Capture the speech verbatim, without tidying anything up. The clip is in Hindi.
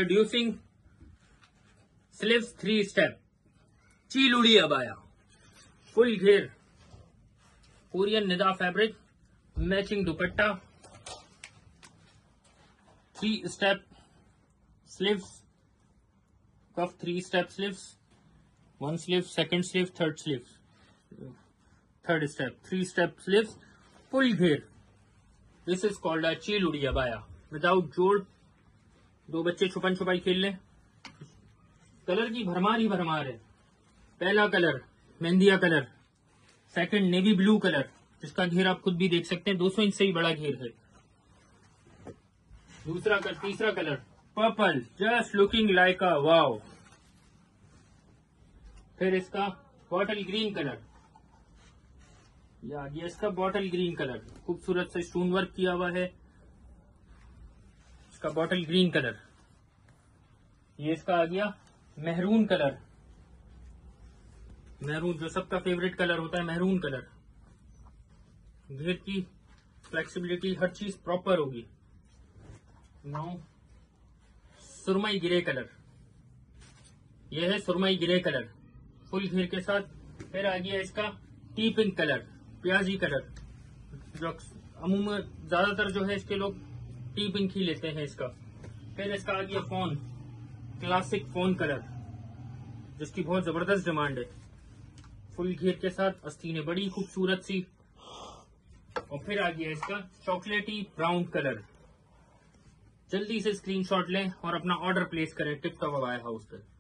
इंट्रोड्यूसिंग स्लीव्स थ्री स्टेप चीलुड़ी अबाया, फुल घेर, कोरियन निदा fabric, matching dupatta, three step sleeves, cuff three step sleeves, one sleeve, second sleeve, third sleeve, third step, three step sleeves, full घेर। दिस इज कॉल्ड अ चीलुड़ी अबाया विदाउट जोड़। दो बच्चे छुपन छुपाई खेल लें। कलर की भरमार ही भरमार है। पहला कलर मेहंदिया colour, second navy blue colour, जिसका घेर आप खुद भी देख सकते हैं, दो सौ इंच से ही बड़ा घेर है। दूसरा कलर, तीसरा colour purple, just looking like a wow. फिर इसका बॉटल ग्रीन कलर, या ये इसका बॉटल ग्रीन कलर, खूबसूरत से स्टोन वर्क किया हुआ है। इसका बॉटल ग्रीन कलर। ये इसका आ गया मेहरून कलर, मेहरून जो सबका फेवरेट कलर होता है, मेहरून कलर। घेर की फ्लेक्सिबिलिटी, हर चीज प्रॉपर होगी। नाउ सुरमई ग्रे कलर, यह है सुरमई ग्रे कलर फुल घेर के साथ। फिर आ गया इसका टी पिंक कलर, प्याजी कलर, जो अमूमन ज्यादातर जो है इसके लोग टी पिंक ही लेते हैं इसका। फिर इसका आ गया फोन, क्लासिक फोन कलर, जिसकी बहुत जबरदस्त डिमांड है। फुल घेर के साथ, आस्तीनें बड़ी खूबसूरत सी। और फिर आ गया इसका चॉकलेटी ब्राउन कलर। जल्दी से स्क्रीनशॉट लें और अपना ऑर्डर प्लेस करें टिप टॉप अबाया हाउस पर।